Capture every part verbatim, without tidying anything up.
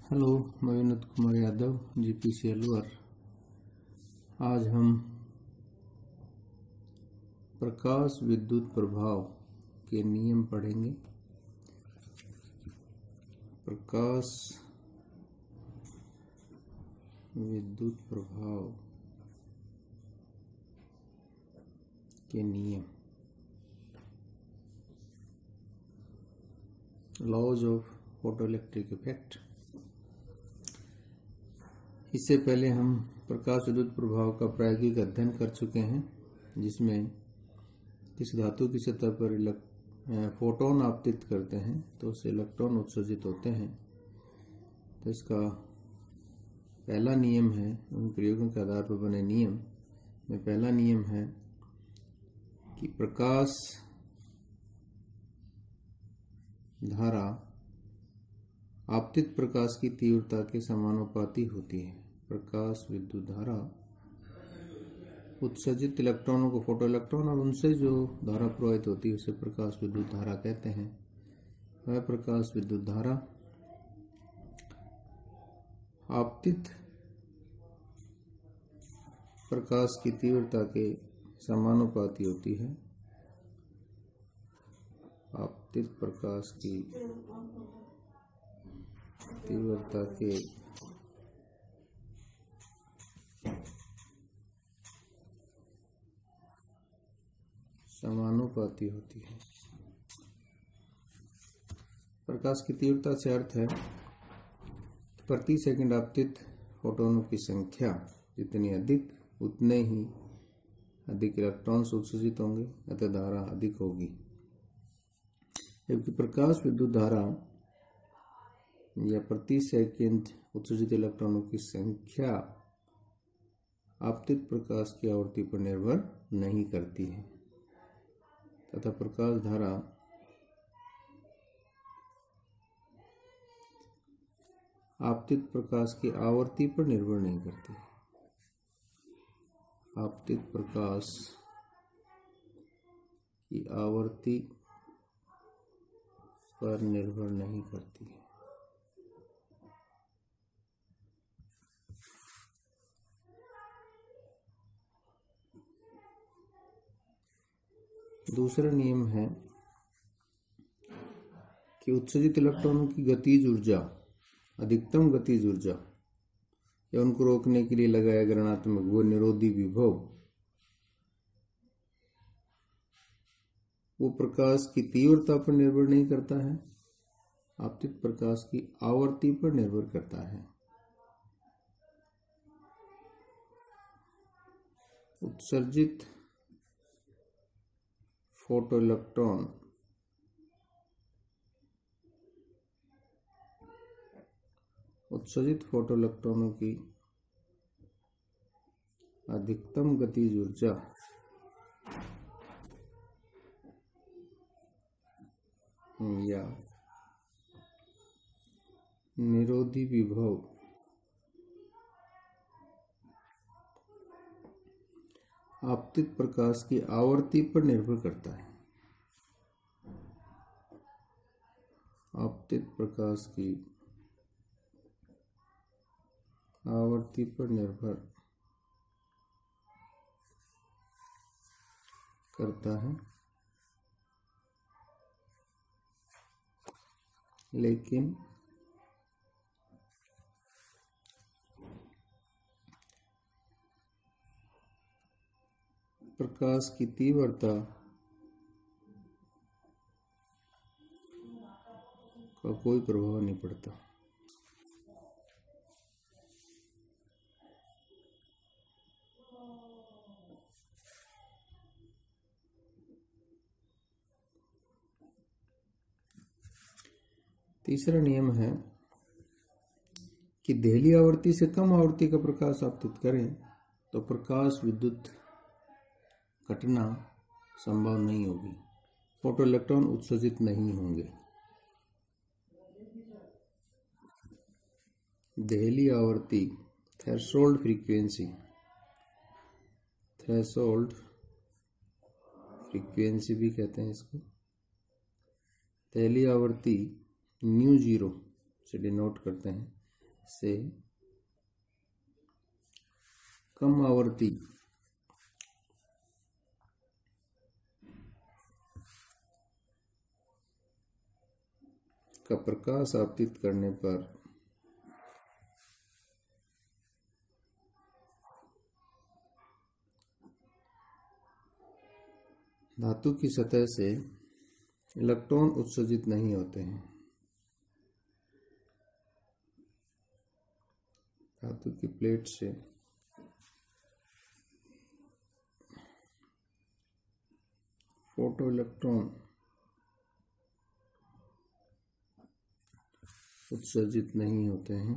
Hello, मैं Vinod Kumar Yadav GPC Alwar. आज हम प्रकाश विद्युत प्रभाव के नियम पढ़ेंगे। प्रकाश विद्युत प्रभाव के नियम, लॉज ऑफ फोटोइलेक्ट्रिक इफेक्ट। इससे पहले हम प्रकाश विद्युत प्रभाव का प्रायोगिक अध्ययन कर चुके हैं, जिसमें किसी धातु की सतह पर फोटोन आपतित करते हैं तो उससे इलेक्ट्रॉन उत्सर्जित होते हैं। तो इसका पहला नियम है, उन प्रयोगों के आधार पर बने नियम में पहला नियम है कि प्रकाश धारा आपतित प्रकाश की तीव्रता के समानुपाती होती है। प्रकाश विद्युत धारा उत्सर्जित इलेक्ट्रॉनों को फोटो इलेक्ट्रॉन और उनसे जो धारा प्रवाहित होती है उसे प्रकाश विद्युत धारा कहते हैं। वह प्रकाश विद्युत धारा आपतित प्रकाश की तीव्रता के समानुपाती होती है। आपतित प्रकाश की तीव्रता के समानुपाती होती है। प्रकाश की तीव्रता से अर्थ है प्रति सेकंड आपतित फोटोनों की संख्या जितनी अधिक उतने ही अधिक इलेक्ट्रॉन्स उत्सर्जित होंगे, अतः धारा अधिक होगी। जबकि प्रकाश विद्युत धारा या प्रति सेकंड उत्सर्जित इलेक्ट्रॉनों की संख्या आपतित प्रकाश की आवृत्ति पर निर्भर नहीं करती है तथा प्रकाश धारा आपतित प्रकाश की आवृत्ति पर निर्भर नहीं करती। आपतित प्रकाश की आवृत्ति पर निर्भर नहीं करती है। दूसरा नियम है कि उत्सर्जित इलेक्ट्रॉनों की गतिज ऊर्जा, अधिकतम गतिज ऊर्जा या उनको रोकने के लिए लगाया गया ऋणात्मक वो निरोधी विभव, वो प्रकाश की तीव्रता पर निर्भर नहीं करता है, आपतित प्रकाश की आवृत्ति पर निर्भर करता है। उत्सर्जित फोटो इलेक्ट्रॉन उत्सर्जित फोटो इलेक्ट्रॉनों की अधिकतम गतिज ऊर्जा या निरोधी विभव आपतित प्रकाश की आवृत्ति पर निर्भर करता है। आपतित प्रकाश की आवृत्ति पर निर्भर करता है, लेकिन प्रकाश की तीव्रता का कोई प्रभाव नहीं पड़ता। तीसरा नियम है कि देहली आवृत्ति से कम आवृत्ति का प्रकाश आपतित करें तो प्रकाश विद्युत घटना संभव नहीं होगी, फोटो इलेक्ट्रॉन उत्सर्जित नहीं होंगे। देहली आवृत्ति, थ्रेशोल्ड फ्रीक्वेंसी, थ्रेशोल्ड फ्रीक्वेंसी भी कहते हैं इसको। पहली आवृत्ति न्यू जीरो से डिनोट करते हैं। से कम आवर्ती का प्रकाश आपतित करने पर धातु की सतह से इलेक्ट्रॉन उत्सर्जित नहीं होते हैं। धातु की प्लेट से फोटो इलेक्ट्रॉन उत्सर्जित नहीं होते हैं।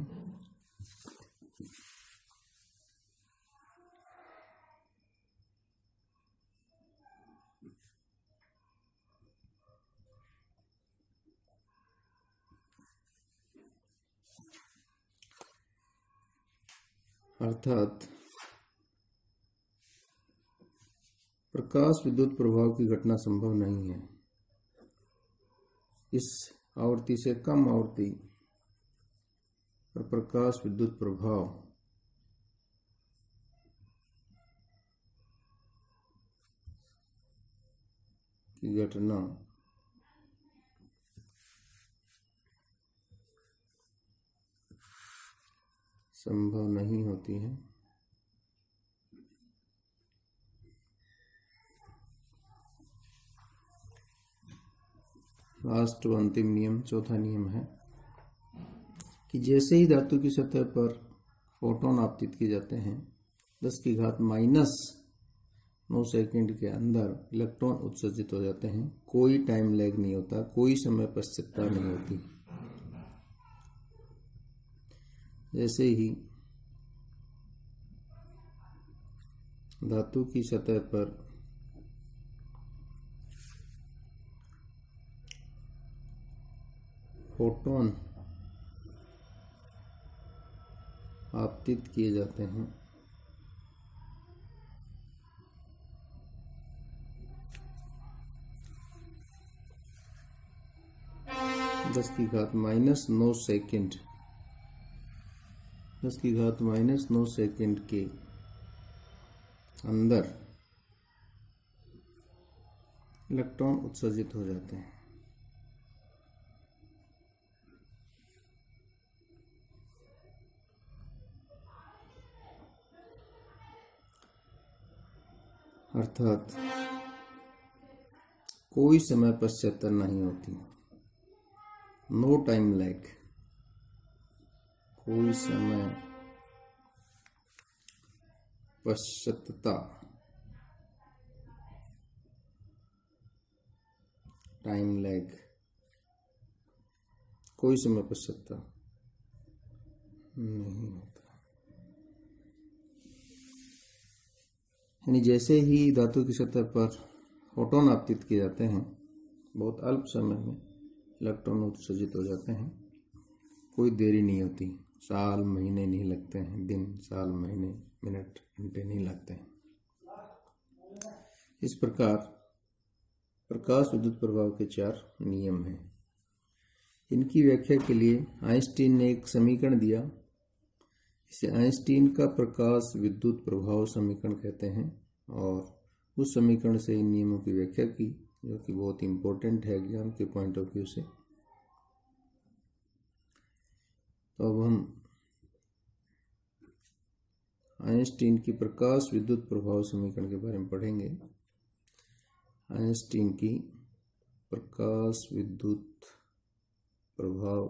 अर्थात प्रकाश विद्युत प्रभाव की घटना संभव नहीं है। इस आवृत्ति से कम आवृत्ति पर प्रकाश विद्युत प्रभाव की घटना संभव नहीं होती है। लास्ट व अंतिम नियम, चौथा नियम है कि जैसे ही धातु की सतह पर फोटोन आपतित किए जाते हैं, दस की घात माइनस नौ सेकंड के अंदर इलेक्ट्रॉन उत्सर्जित हो जाते हैं। कोई टाइम लैग नहीं होता, कोई समय पश्चात्ता नहीं होती। जैसे ही धातु की सतह पर फोटोन आपतित किए जाते हैं, दस की घात माइनस नौ सेकेंड दस की घात माइनस नौ सेकेंड के अंदर इलेक्ट्रॉन उत्सर्जित हो जाते हैं। अर्थात कोई समय पश्चात्ता नहीं होती, नो टाइम लैग, कोई समय पश्चात्ता, टाइम लैग, कोई समय पश्चात्ता नहीं होता। यानी जैसे ही धातु की सतह पर फोटोन आपतित किए जाते हैं, बहुत अल्प समय में इलेक्ट्रॉन उत्सर्जित हो जाते हैं। कोई देरी नहीं होती, साल महीने नहीं लगते हैं, दिन साल महीने मिनट घंटे नहीं लगते हैं। इस प्रकार प्रकाश विद्युत प्रभाव के चार नियम हैं। इनकी व्याख्या के लिए आइंस्टीन ने एक समीकरण दिया। इसे आइंस्टीन का प्रकाश विद्युत प्रभाव समीकरण कहते हैं, और उस समीकरण से इन नियमों की व्याख्या की, जो कि बहुत इंपॉर्टेंट है एग्जाम के पॉइंट ऑफ व्यू से। तो अब हम आइंस्टीन की प्रकाश विद्युत प्रभाव समीकरण के बारे में पढ़ेंगे। आइंस्टीन की प्रकाश विद्युत प्रभाव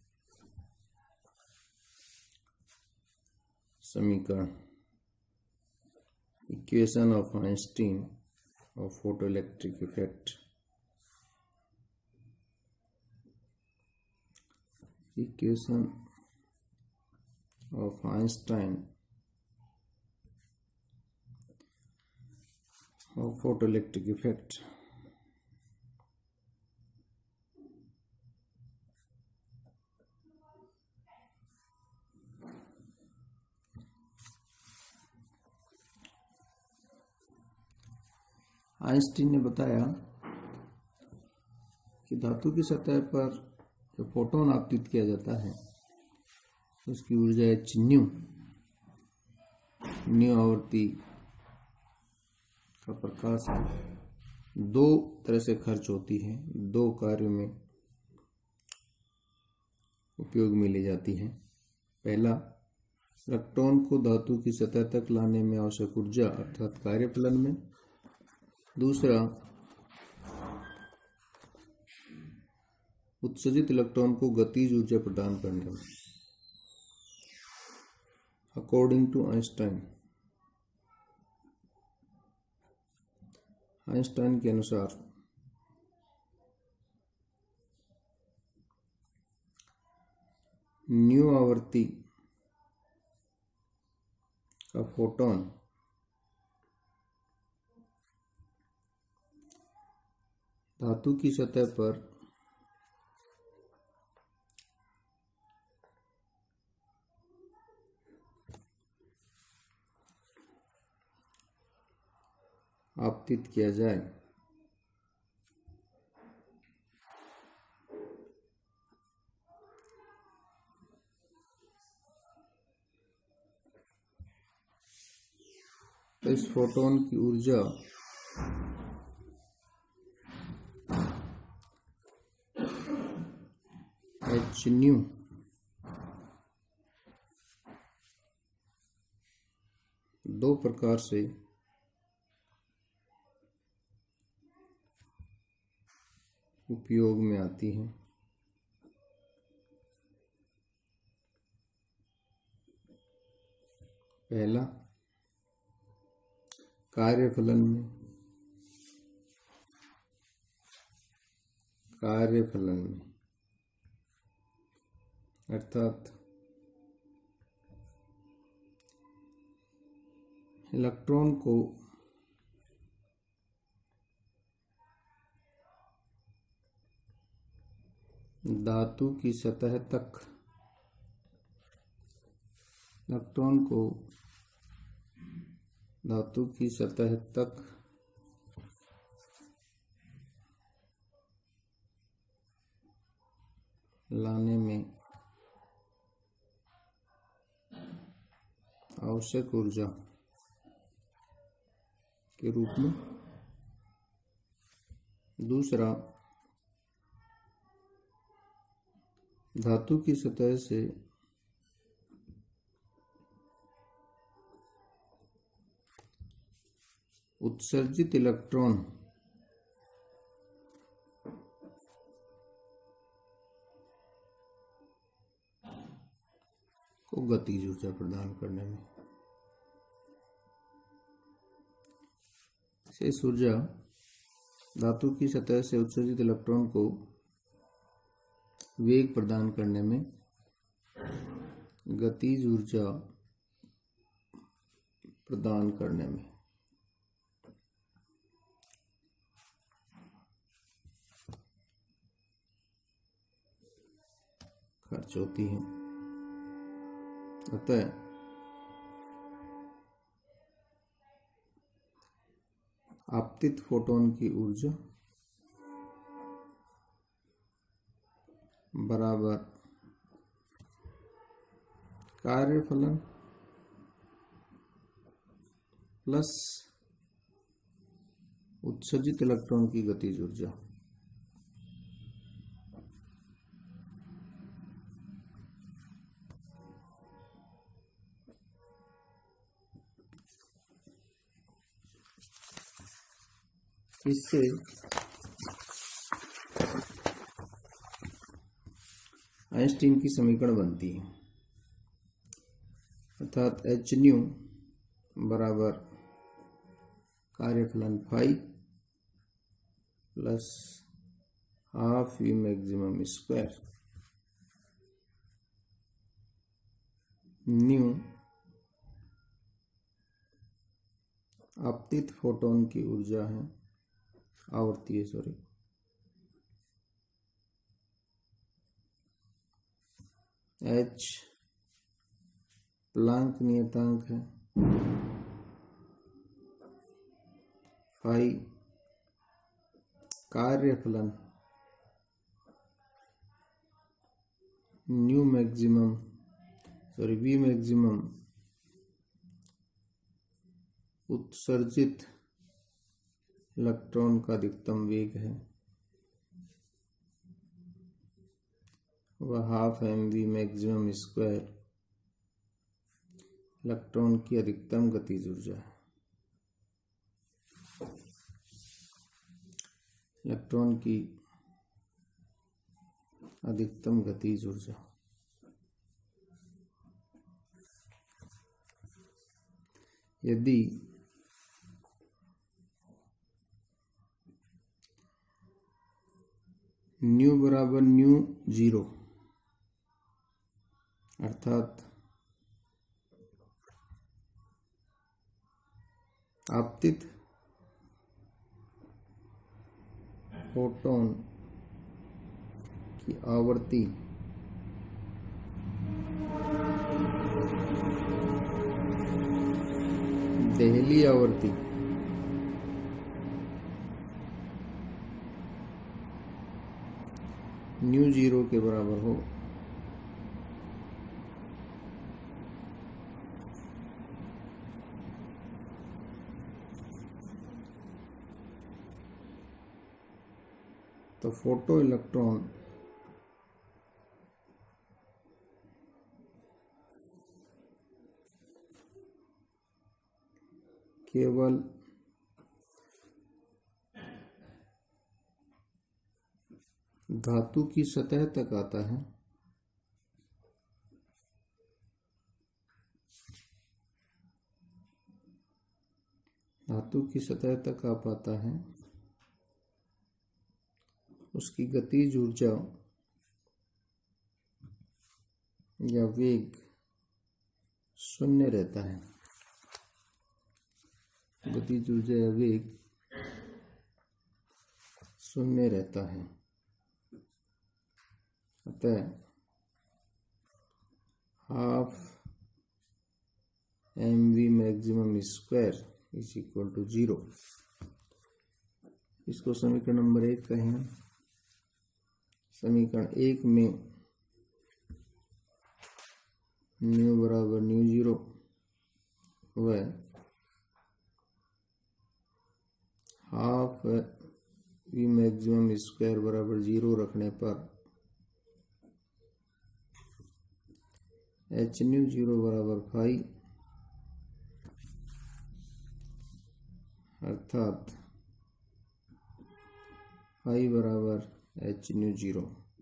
समीकरण, equation of Einstein of photoelectric effect. Equation of Einstein of photoelectric effect. Einstein ने बताया कि धातु की सतह पर जो फोटोन आपतित किया जाता है, उसकी ऊर्जा एच न्यू, न्यू आवर्ती का प्रकाश दो तरह से खर्च होती है, दो कार्यों में उपयोग में ली जाती है। पहला, इलेक्ट्रॉन को धातु की सतह तक लाने में आवश्यक ऊर्जा अर्थात कार्यफलन में। दूसरा, उत्सर्जित इलेक्ट्रॉन को गतिज ऊर्जा प्रदान करने में। अकॉर्डिंग टू आइंस्टाइन, आइंस्टाइन के अनुसार न्यू आवर्ती का फोटोन धातु की सतह पर आपतित किया जाए तो इस फोटोन की ऊर्जा एच न्यू दो प्रकार से उपयोग में आती है। पहला, कार्यफलन में, कार्यफलन में अर्थात इलेक्ट्रॉन को धातु की सतह तक, इलेक्ट्रॉन को धातु की सतह तक लाने में आवश्यक ऊर्जा के रूप में। दूसरा, धातु की सतह से उत्सर्जित इलेक्ट्रॉन को गतिज ऊर्जा प्रदान करने में। शेष ऊर्जा धातु की सतह से उत्सर्जित इलेक्ट्रॉन को वेग प्रदान करने में, गतिज ऊर्जा प्रदान करने में खर्च होती है। अतः आपतित फोटोन की ऊर्जा बराबर कार्यफलन प्लस उत्सर्जित इलेक्ट्रॉन की गतिज ऊर्जा। इससे आइंस्टीन की समीकरण बनती है, अर्थात एच न्यू बराबर कार्यफलन phi plus half U maximum square. Nu आपतित फोटोन की ऊर्जा है, आवर्ती है सॉरी, एच प्लांक नियतांक है, फाई कार्यफलन nu maximum sorry V maximum उत्सर्जित इलेक्ट्रॉन का अधिकतम वेग है, वह half M V maximum square electron की अधिकतम गतिज ऊर्जा है। इलेक्ट्रॉन की अधिकतम गतिज ऊर्जा यदि न्यू बराबर न्यू जीरो अर्थात आपतित फोटोन की आवर्ती देहली आवर्ती न्यू जीरो के बराबर हो तो फोटो इलेक्ट्रॉन केवल धातु की सतह तक आता है, धातु की सतह तक आ पाता है, उसकी गतिज ऊर्जा या वेग शून्य रहता है। गतिज ऊर्जा या वेग शून्य रहता है। अतः half M V maximum square is equal to zero. इसको समीकरण नंबर एक कहें। समीकरण एक में न्यू बराबर न्यू जीरो व हाफ वी मैक्सिमम स्क्वायर बराबर जीरो रखने पर एच न्यू जीरो बराबर फाइव अर्थात फाइव बराबर एच न्यू जीरो।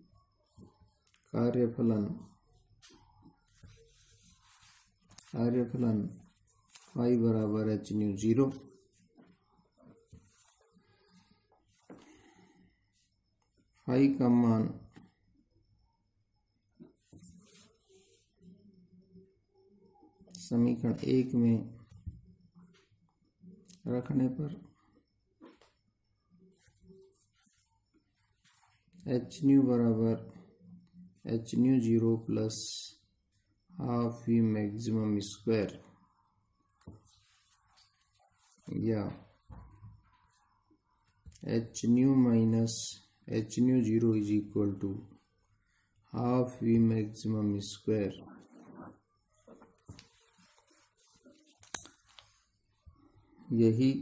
कार्यफलन कार्यफलन फाइव बराबर एच न्यू जीरो। फाइव का मान समीकरण एक में रखने पर एच न्यू बराबर H nu zero plus half V maximum square या H nu minus H nu zero is equal to half V maximum square यही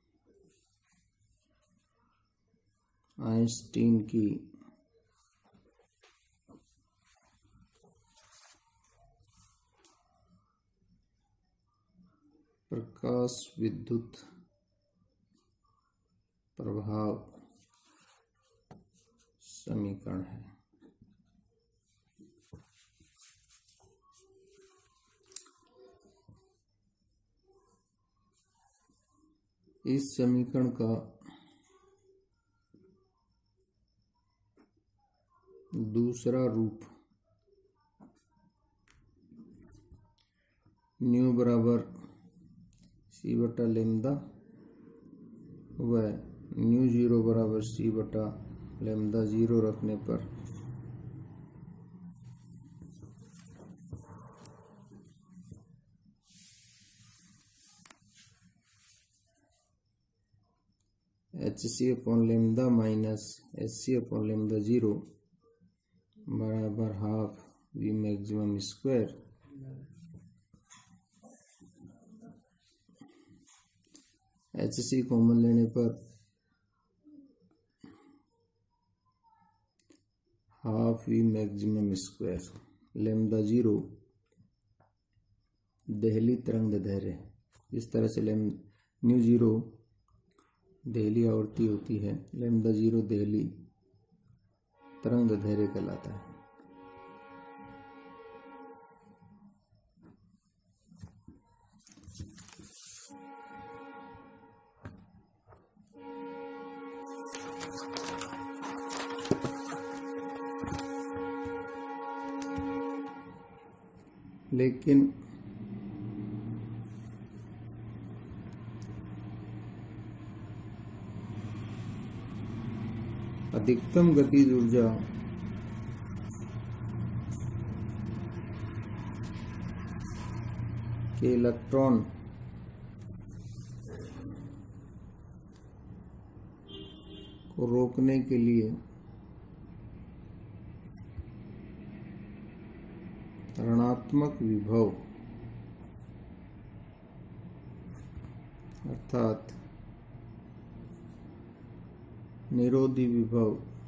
आइंस्टीन की प्रकाश विद्युत प्रभाव समीकरण है। इस समीकरण का दूसरा रूप न्यू बराबर सी बटा लेमदा व न्यू जीरो बराबर सी बटा लेमदा जीरो रखने पर H C upon lambda minus H C upon lambda zero बराबर half V maximum square H C common लेने पर half V maximum square lambda zero देहली तरंग दैर्घ्य। इस तरह से लेम न्यू जीरो देहली आवृत्ति होती है, लेमदा जीरो देहली तरंग दैर्घ्य कहलाता है। लेकिन अधिकतम गतिज ऊर्जा के इलेक्ट्रॉन को रोकने के लिए ऋणात्मक विभव अर्थात निरोधी विभव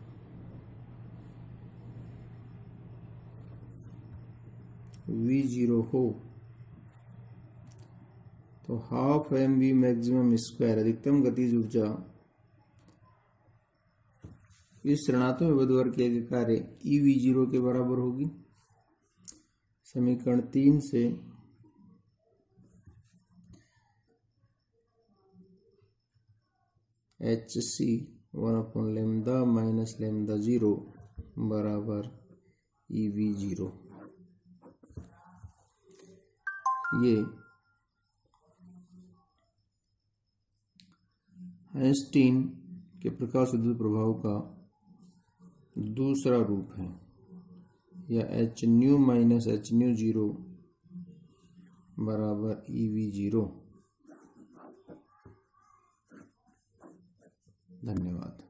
वी जीरो हो तो half M V maximum square अधिकतम गतिज ऊर्जा इस ऋणात्मक विभव द्वारा किए गए कार्य ई वी जीरो के बराबर होगी। समीकरण तीन से H C one upon lambda minus lambda zero बराबर ई वी जीरो। ये आइंस्टीन के प्रकाश विद्युत प्रभाव का दूसरा रूप है, या H nu minus H nu zero बराबर ई वी जीरो। धन्यवाद।